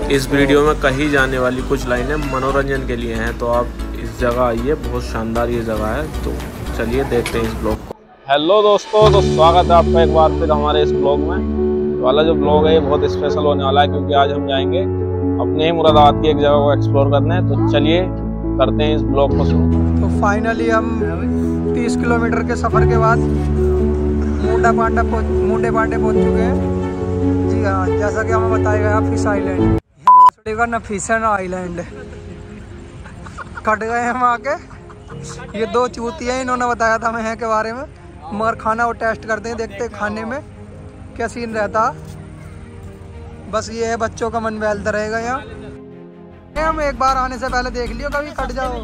इस वीडियो में कही जाने वाली कुछ लाइनें मनोरंजन के लिए हैं, तो आप इस जगह आइए, बहुत शानदार ये जगह है। तो चलिए देखते हैं इस ब्लॉग को। हेलो दोस्तों, तो स्वागत है आपका एक बार फिर हमारे इस ब्लॉग में। तो वाला जो ब्लॉग है ये बहुत स्पेशल होने वाला है, क्योंकि आज हम जाएंगे अपने ही मुरादाबाद की एक जगह को एक्सप्लोर करने। तो चलिए करते हैं इस ब्लॉग को शुरू। तो फाइनली हम 30 किलोमीटर के सफ़र के बाद मुंडे पांडे पहुंच चुके हैं। जी हाँ, जैसा कि हमें बताया गया फिश आइलैंड का ना फिश है ना आइलैंड। कट गए हम आके, ये दो चूतियाँ इन्होंने बताया था हमें के बारे में, मगर खाना वो टेस्ट करते हैं, देखते हैं खाने में क्या सीन रहता। बस ये है, बच्चों का मन बहलता रहेगा यहाँ। हम एक बार आने से पहले देख लियो, कभी कट जाओ।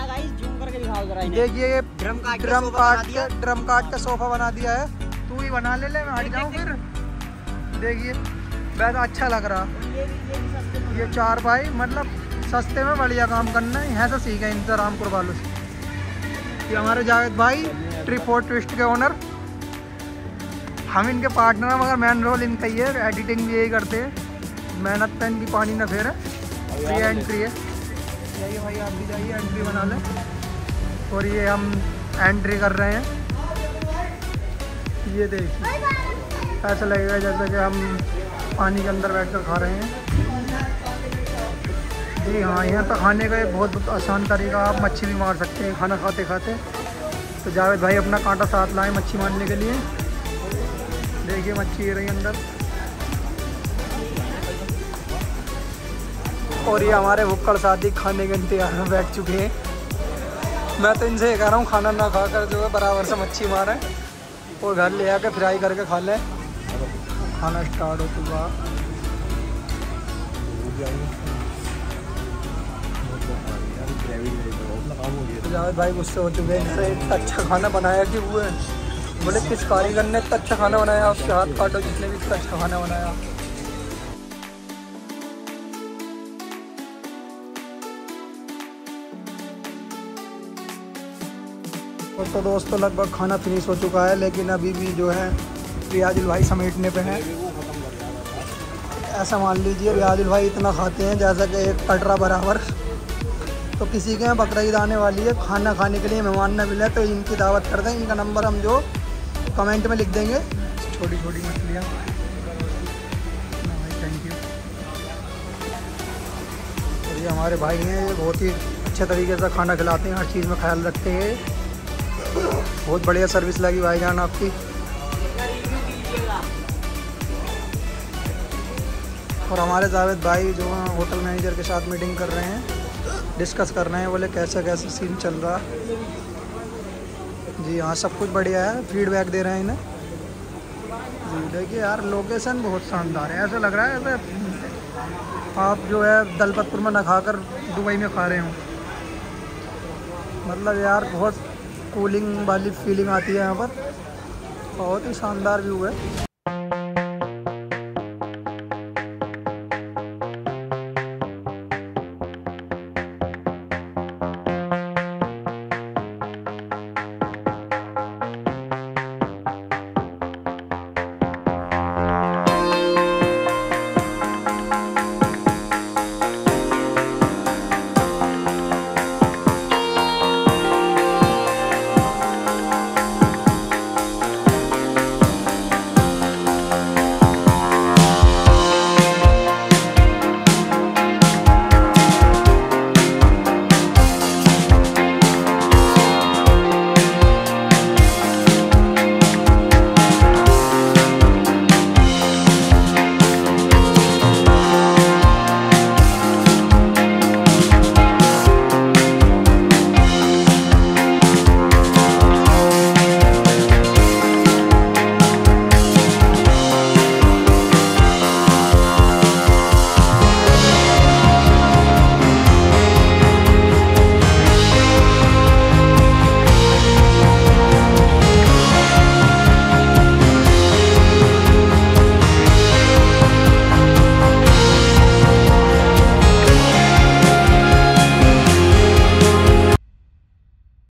देखिए ड्रम काट का सोफा बना दिया है। तू ही बना ले, मैं हट जाऊँ फिर। देखिए वैसा अच्छा लग रहा। ये 4 भाई मतलब सस्ते में बढ़िया काम करना है, यहाँ से सीखे इनसे रामपुर वालों से। ये हमारे जावेद भाई ट्रिप और ट्विस्ट के ओनर, हम इनके पार्टनर हैं, मगर मेन रोल इनका ही है। एडिटिंग भी यही करते हैं, मेहनत पे इनकी पानी न फेर है। फ्री एंट्री है, जाइए भाई आप भी जाइए, एंट्री बना लें। और ये हम एंट्री कर रहे हैं। ये देखिए ऐसा लगेगा जैसे कि हम पानी के अंदर बैठकर खा रहे हैं। जी हाँ, यहाँ तो खाने का एक बहुत आसान तरीका, आप मच्छी भी मार सकते हैं खाना खाते खाते। तो जावेद भाई अपना कांटा साथ लाए मच्छी मारने के लिए। देखिए मच्छी रही अंदर। और ये हमारे भुक्कड़ साथी खाने के इंतजार में बैठ चुके हैं। मैं तो इनसे ये कह रहा हूँ, खाना ना खाकर जो है बराबर से मच्छी मारें और घर ले आकर फ्राई करके खा लें। खाना स्टार्ट हो चुका। जावेद भाई गुस्से हो चुके हैं, इनसे इतना अच्छा खाना बनाया कि वो बोले किस कारीगर ने इतना अच्छा खाना बनाया, उसके हाथ काटो जिसने भी इतना अच्छा खाना बनाया। और तो दोस्तों लगभग खाना फिनिश हो चुका है, लेकिन अभी भी जो है रियाजुल भाई समेटने पे हैं। ऐसा मान लीजिए रियाजुल भाई इतना खाते हैं जैसा कि एक कटरा बराबर। तो किसी के यहाँ बकरीद आने वाली है, खाना खाने के लिए मेहमान न मिले तो इनकी दावत कर दें। इनका नंबर हम जो कमेंट में लिख देंगे। छोटी छोटी मछलियाँ, थैंक यू। और ये हमारे भाई हैं, ये बहुत ही अच्छे तरीके से खाना खिलाते हैं, हर चीज़ में ख्याल रखते हैं। बहुत बढ़िया सर्विस लगी भाईजान आपकी। और हमारे जावेद भाई जो हैं होटल मैनेजर के साथ मीटिंग कर रहे हैं, डिस्कस कर रहे हैं, बोले कैसे कैसे सीन चल रहा। जी हाँ, सब कुछ बढ़िया है, फीडबैक दे रहे हैं इन्हें। जी देखिए यार, लोकेशन बहुत शानदार है। ऐसा लग रहा है जैसे आप जो है दलपतपुर में ना खाकर दुबई में खा रहे हो। मतलब यार बहुत कूलिंग वाली फीलिंग आती है यहाँ पर, बहुत ही शानदार व्यू है।